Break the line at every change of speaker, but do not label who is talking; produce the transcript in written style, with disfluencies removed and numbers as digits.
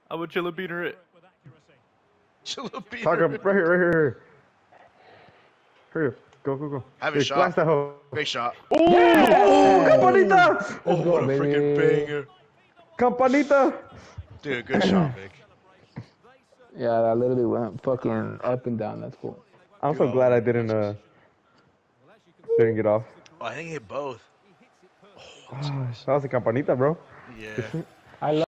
I would chilla beater it.
Chilla beater.
Talk up right here, right here, right here. Hurry up. Go.
Have a shot.
Blast that hoe.
Great shot.
Oh,
Yeah!
Campanita!
Let's
Oh,
go,
what a
baby.
freaking banger.
Campanita!
Dude, good shot, Vic.
Yeah, that literally went fucking up and down. That's cool.
I'm so glad I didn't get off.
Oh, I think he hit both.
That was a Campanita, bro.
Yeah.
I love